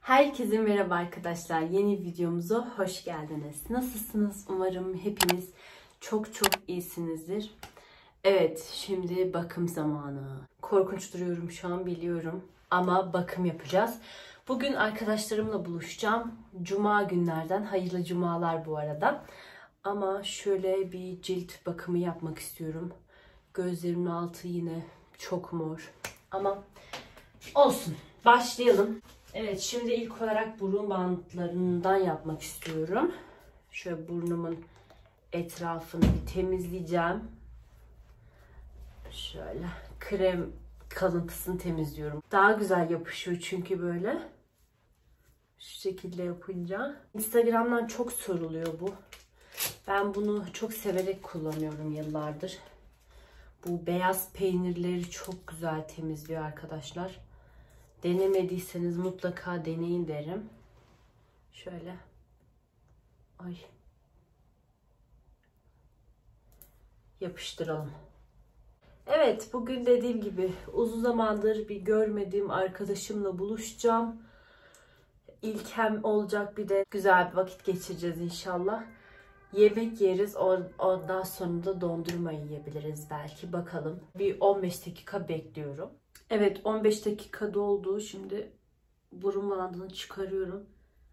Herkese merhaba arkadaşlar. Yeni videomuza hoş geldiniz. Nasılsınız? Umarım hepiniz çok iyisinizdir. Evet, şimdi bakım zamanı. Korkunç duruyorum şu an biliyorum ama bakım yapacağız. Bugün arkadaşlarımla buluşacağım. Cuma günlerden hayırlı cumalar bu arada. Ama şöyle bir cilt bakımı yapmak istiyorum. Gözlerimin altı yine çok mor. Ama olsun. Başlayalım. Evet, şimdi ilk olarak burun bantlarından yapmak istiyorum. Şöyle burnumun etrafını bir temizleyeceğim. Şöyle krem kalıntısını temizliyorum. Daha güzel yapışıyor çünkü böyle. Şu şekilde yapınca. Instagram'dan çok soruluyor bu. Ben bunu çok severek kullanıyorum yıllardır. Bu beyaz peynirleri çok güzel temizliyor arkadaşlar. Denemediyseniz mutlaka deneyin derim. Şöyle. Ay. Yapıştıralım. Evet, bugün dediğim gibi uzun zamandır bir görmediğim arkadaşımla buluşacağım. İlkem olacak, bir de güzel bir vakit geçireceğiz inşallah. Yemek yeriz. Ondan sonra da dondurma yiyebiliriz belki. Bakalım. Bir 15 dakika bekliyorum. Evet, 15 dakika doldu. Şimdi burun bandını çıkarıyorum.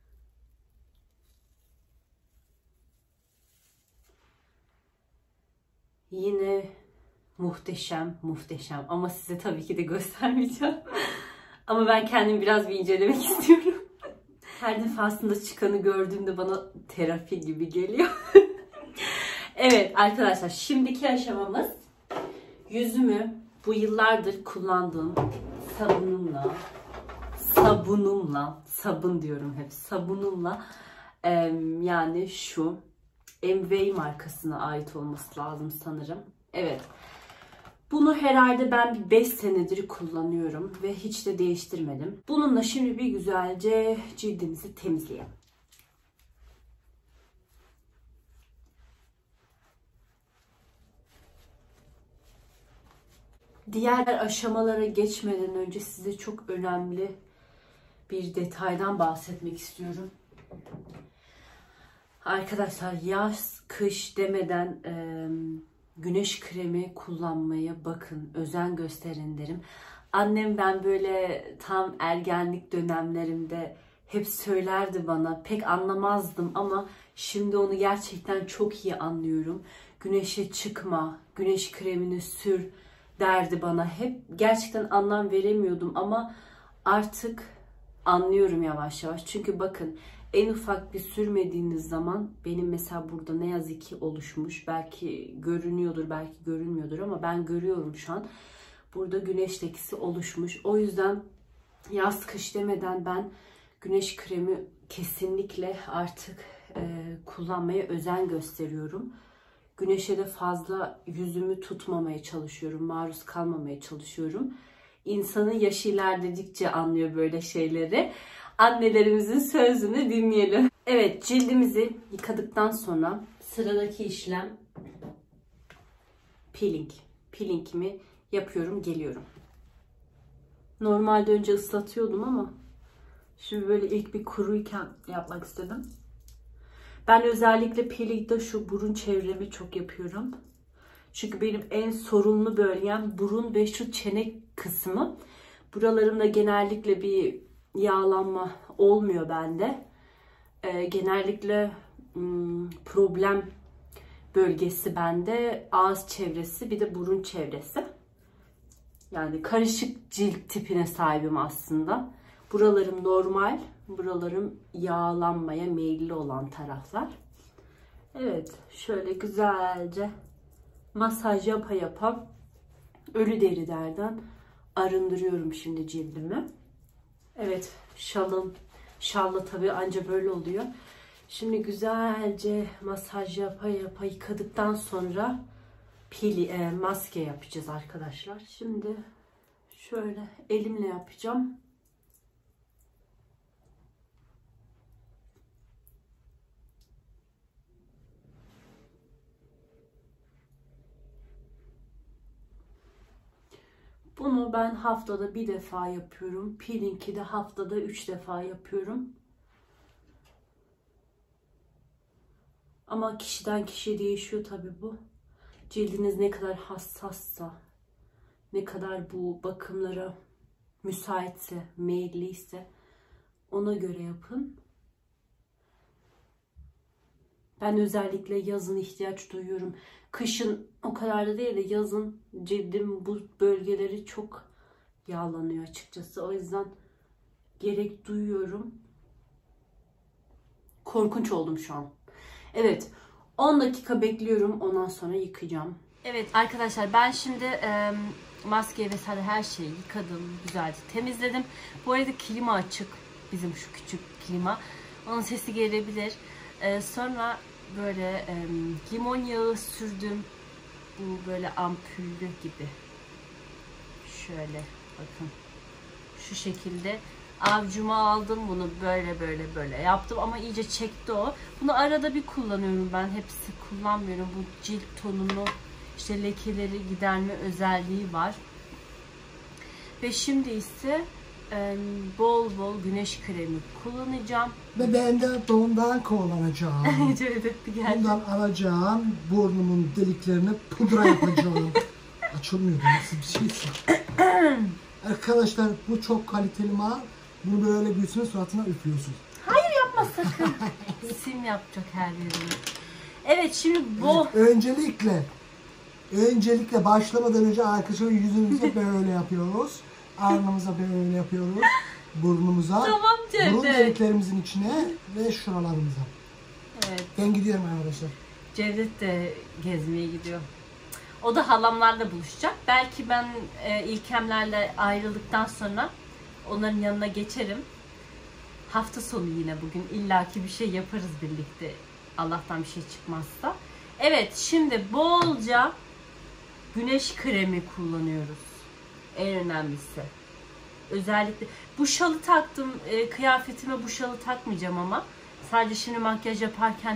Yine muhteşem ama size tabii ki de göstermeyeceğim. Ama ben kendimi biraz bir incelemek istiyorum. Her defasında çıkanı gördüğümde bana terapi gibi geliyor. Evet arkadaşlar, şimdiki aşamamız yüzümü bu yıllardır kullandığım sabunumla yani şu MV markasına ait olması lazım sanırım. Evet. Bunu herhalde ben bir 5 senedir kullanıyorum ve hiç de değiştirmedim. Bununla şimdi bir güzelce cildimizi temizleyelim. Diğer aşamalara geçmeden önce size çok önemli bir detaydan bahsetmek istiyorum. Arkadaşlar, yaz, kış demeden güneş kremi kullanmaya bakın, özen gösterin derim. Annem ben böyle tam ergenlik dönemlerimde hep söylerdi bana. Pek anlamazdım ama şimdi onu gerçekten çok iyi anlıyorum. Güneşe çıkma, güneş kremini sür derdi bana. Hep gerçekten anlam veremiyordum ama artık anlıyorum yavaş yavaş. Çünkü bakın, en ufak bir sürmediğiniz zaman benim mesela burada ne yazık ki oluşmuş. Belki görünüyordur, belki görünmüyordur ama ben görüyorum şu an. Burada güneş lekesi oluşmuş. O yüzden yaz kış demeden ben güneş kremi kesinlikle artık kullanmaya özen gösteriyorum. Güneşe de fazla yüzümü tutmamaya çalışıyorum, maruz kalmamaya çalışıyorum. İnsanın yaşı ilerledikçe anlıyor böyle şeyleri. Annelerimizin sözünü dinleyelim. Evet, cildimizi yıkadıktan sonra sıradaki işlem peeling. Peelingimi yapıyorum, geliyorum. Normalde önce ıslatıyordum ama şimdi böyle ilk bir kuruyken yapmak istedim. Ben özellikle peelingde şu burun çevremi çok yapıyorum. Çünkü benim en sorunlu bölgem burun ve şu çene kısmı. Buralarımda genellikle bir yağlanma olmuyor bende. Genellikle problem bölgesi bende ağız çevresi, bir de burun çevresi. Yani karışık cilt tipine sahibim aslında. Buralarım normal, buralarım yağlanmaya meyilli olan taraflar. Evet, şöyle güzelce masaj yapa ölü derilerden arındırıyorum şimdi cildimi. Evet, şalla tabii anca böyle oluyor. Şimdi güzelce masaj yapa yıkadıktan sonra maske yapacağız arkadaşlar. Şimdi şöyle elimle yapacağım. Bunu ben haftada 1 defa yapıyorum. Peeling'i de haftada 3 defa yapıyorum. Ama kişiden kişiye değişiyor tabii bu. Cildiniz ne kadar hassassa, ne kadar bu bakımlara müsaitse, meyilliyse ona göre yapın. Ben özellikle yazın ihtiyaç duyuyorum. Kışın o kadar da değil de yazın cildim bu bölgeleri çok yağlanıyor açıkçası. O yüzden gerek duyuyorum. Korkunç oldum şu an. Evet, 10 dakika bekliyorum. Ondan sonra yıkayacağım. Evet arkadaşlar, ben şimdi maskeyi vesaire her şeyi yıkadım. Güzelce temizledim. Bu arada klima açık. Bizim şu küçük klima. Onun sesi gelebilir. Sonra böyle limon yağı sürdüm. Bu böyle ampullü gibi. Şöyle bakın. Şu şekilde. Avcuma aldım bunu, böyle yaptım ama iyice çekti o. Bunu arada bir kullanıyorum ben. Hepsi kullanmıyorum. Bu cilt tonunu, işte lekeleri giderme özelliği var. Ve şimdi ise bol bol güneş kremi kullanacağım. Ve ben de bundan kullanacağım. Bundan alacağım, burnumun deliklerine pudra yapacağım. Açılmıyor, nasıl bir şeyse. Arkadaşlar bu çok kaliteli mal. Bunu böyle büyüsün, suratına üflüyorsun. Hayır, yapma sakın. Sim yapacak her yerini. Evet, şimdi bu... Evet, öncelikle başlamadan önce arkadaşlar yüzümüze böyle yapıyoruz. Alnımıza böyle yapıyoruz. Burnumuza. Tamam Cevdet. Burun deliklerimizin içine ve şuralarımıza. Evet. Ben gidiyorum arkadaşlar. Cevdet de gezmeye gidiyor. O da halamlarla buluşacak. Belki ben İlkemlerle ayrıldıktan sonra onların yanına geçerim. Hafta sonu yine bugün. İllaki bir şey yaparız birlikte. Allah'tan bir şey çıkmazsa. Evet, şimdi bolca güneş kremi kullanıyoruz. En önemlisi. Özellikle bu şalı taktım. Kıyafetime bu şalı takmayacağım ama. Sadece şimdi makyaj yaparken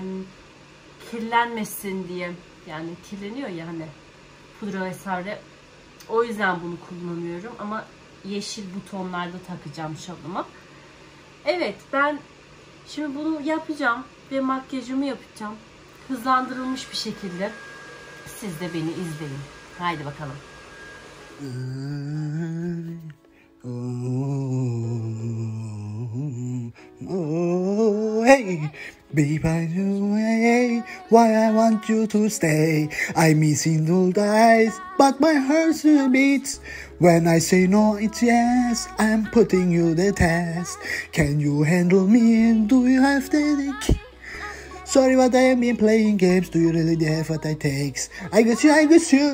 kirlenmesin diye. Yani kirleniyor ya hani pudra vesaire. O yüzden bunu kullanıyorum ama yeşil bu tonlarda takacağım şalıma. Evet, ben şimdi bunu yapacağım ve makyajımı yapacağım. Hızlandırılmış bir şekilde. Siz de beni izleyin. Haydi bakalım. Hey, babe, I know why I want you to stay. I missing those days, but my heart still beats. When I say no, it's yes. I'm putting you the test. Can you handle me? Do you have the key? Sorry, but I have been playing games. Do you really have what it takes? I guess you.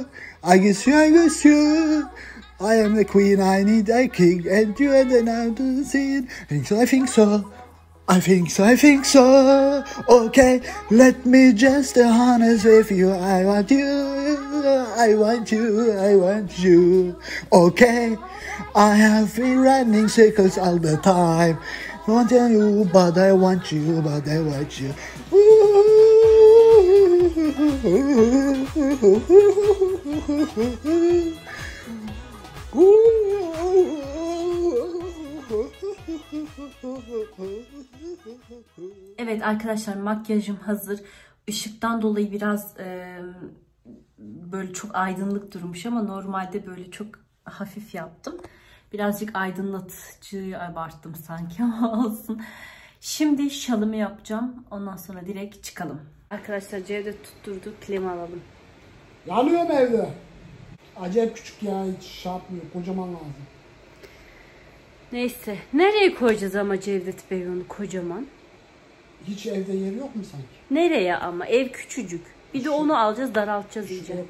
I am the queen, I need a king, and you are the now to the scene. And so I think so. Okay, let me just be honest with you. I want you. Okay, I have been running circles all the time. I want you, but I want you. Evet arkadaşlar, makyajım hazır. Işıktan dolayı biraz böyle çok aydınlık durmuş ama normalde böyle çok hafif yaptım. Birazcık aydınlatıcıyı abarttım sanki ama olsun. Şimdi şalımı yapacağım. Ondan sonra direkt çıkalım. Arkadaşlar Cevdet tutturdu. Klima alalım. Yanıyor mu evde? Acayip küçük ya, hiç şey yapmıyor. Kocaman lazım. Neyse. Nereye koyacağız ama Cevdet Bey onu kocaman? Hiç evde yeri yok mu sanki? Nereye ama? Ev küçücük. Bir de onu alacağız, daraltacağız iyice.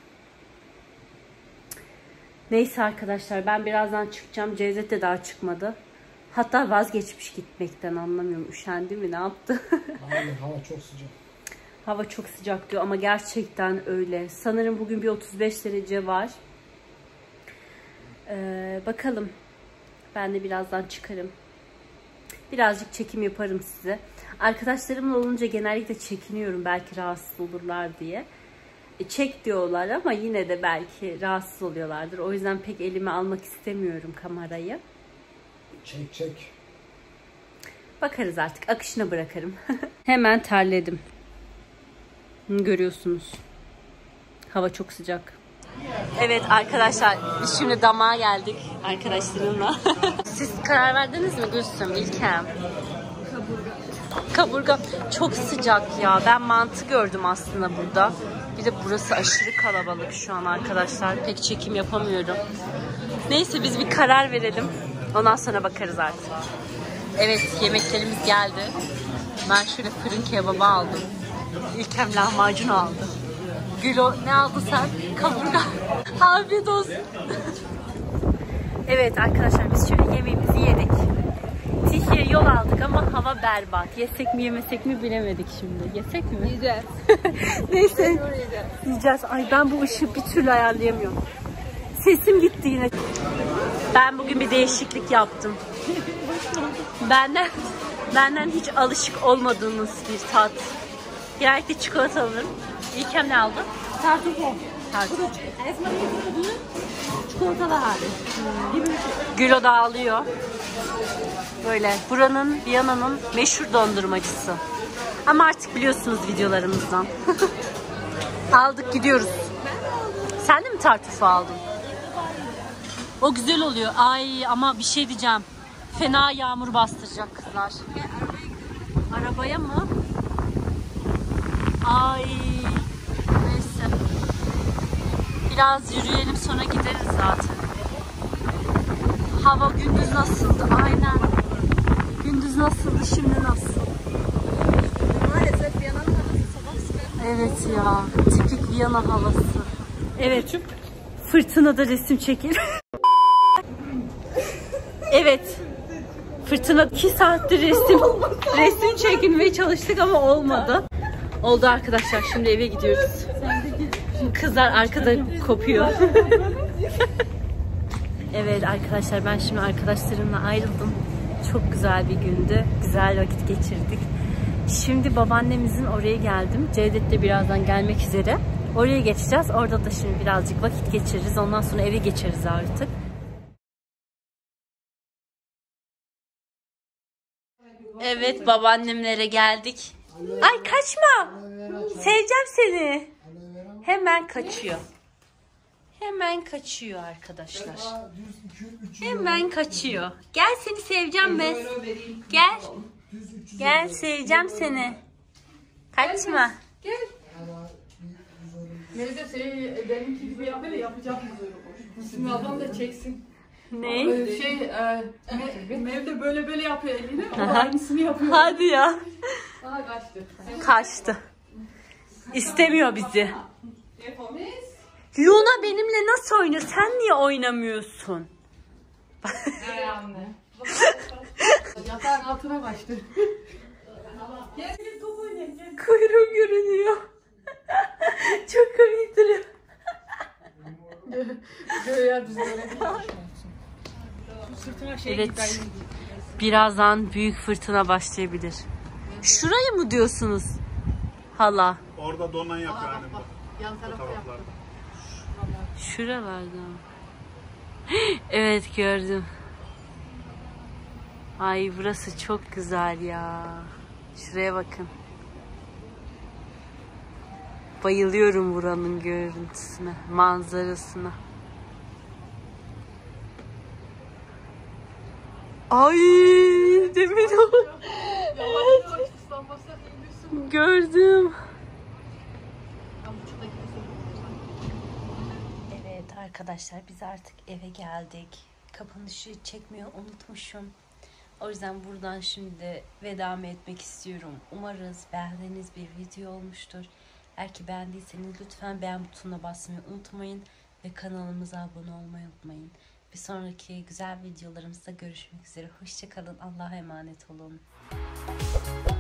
Neyse arkadaşlar, ben birazdan çıkacağım. Cevdet de daha çıkmadı. Hatta vazgeçmiş gitmekten, anlamıyorum. Üşendi mi, ne yaptı? Hayır, hava çok sıcak. Hava çok sıcak diyor ama gerçekten öyle. Sanırım bugün bir 35 derece var. Bakalım. Ben de birazdan çıkarım. Birazcık çekim yaparım size. Arkadaşlarımla olunca genellikle çekiniyorum. Belki rahatsız olurlar diye. çek diyorlar ama yine de belki rahatsız oluyorlardır. O yüzden pek elime almak istemiyorum kamerayı. Çek. Bakarız artık. Akışına bırakırım. Hemen terledim. Görüyorsunuz. Hava çok sıcak. Evet arkadaşlar, biz şimdi damağa geldik arkadaşlarımla. Siz karar verdiniz mi Gülsüm, İlkem? Kaburga. Çok sıcak ya. Ben mantı gördüm aslında burada. Bir de burası aşırı kalabalık şu an arkadaşlar. Pek çekim yapamıyorum. Neyse biz bir karar verelim. Ondan sonra bakarız artık. Evet, yemeklerimiz geldi. Ben şöyle fırın kebabı aldım. İlkem lahmacun aldı. Gülo ne aldın sen? Kaburga. Afiyet olsun. Evet arkadaşlar, biz şöyle yemeğimizi yedik. Tişi'ye yol aldık ama hava berbat. Yesek mi yemesek mi bilemedik şimdi. Yesek mi? Yiyeceğiz. Neyse. Yiyeceğiz. Ay ben bu ışığı bir türlü ayarlayamıyorum. Sesim gitti yine. Ben bugün bir değişiklik yaptım. Benden hiç alışık olmadığınız bir tat. Genellikle çikolata alırım. İlkem ne aldı? Tartufo. Tartufo. Esmer'in çikolatalı hali. Gülo da alıyor. Böyle buranın, Viyana'nın meşhur dondurmacısı. Ama artık biliyorsunuz videolarımızdan. Aldık gidiyoruz. Sen de mi tartufo aldın? O güzel oluyor. Ay ama bir şey diyeceğim. Fena yağmur bastıracak kızlar. Arabaya mı? Ay. Neyse. Biraz yürüyelim sonra gideriz zaten. Hava gündüz nasıldı? Aynen. Gündüz nasıldı? Şimdi nasıl? Maalesef Viyana'nın havası sabah sıcak. Evet ya. Tipik Viyana havası. Evet. Fırtınada resim çekil. Evet. Fırtına 2 saattir resim çekilmeye çalıştık ama olmadı. Oldu arkadaşlar. Şimdi eve gidiyoruz. Kızlar arkada kopuyor. Evet arkadaşlar, ben şimdi arkadaşlarımla ayrıldım. Çok güzel bir gündü. Güzel vakit geçirdik. Şimdi babaannemizin oraya geldim. Cevdet de birazdan gelmek üzere. Oraya geçeceğiz. Orada da şimdi birazcık vakit geçiririz. Ondan sonra eve geçeriz artık. Evet, babaannemlere geldik. Ay kaçma. Seveceğim seni. Hemen kaçıyor. Hemen kaçıyor arkadaşlar. Hemen kaçıyor. Gel, seni seveceğim ben. Gel. Gel, seveceğim seni. Kaçma. Gel. Neyse benimki gibi yapıyor da yapacak mı böyle? Şimdi ablam da çeksin. Ne? Mevde böyle yapıyor elini. O da aynısını yapıyor. Hadi ya. Aha kaçtı. Kaçtı. İstemiyor bizi. Luna benimle nasıl oynuyor? Sen niye oynamıyorsun? Anne. Yatağın altına kaçtı. Gel top oynayalım. Kuyruğu görünüyor. Çok komik duruyor. Göğe biz böyle. Evet. Birazdan büyük fırtına başlayabilir. Şurayı mı diyorsunuz? Hala. Orada donan yapıyor annem bak. Yan tarafta yaptı. Şuralarda. Evet, gördüm. Ay burası çok güzel ya. Şuraya bakın. Bayılıyorum buranın görüntüsüne, manzarasına. Ay demin o. Evet. Gördüm. Evet arkadaşlar, biz artık eve geldik. Kapanışı çekmeyi unutmuşum. O yüzden buradan şimdi vedamı etmek istiyorum. Umarız beğendiğiniz bir video olmuştur. Eğer ki beğendiyseniz lütfen beğen butonuna basmayı unutmayın. Ve kanalımıza abone olmayı unutmayın. Bir sonraki güzel videolarımızda görüşmek üzere. Hoşça kalın. Allah'a emanet olun.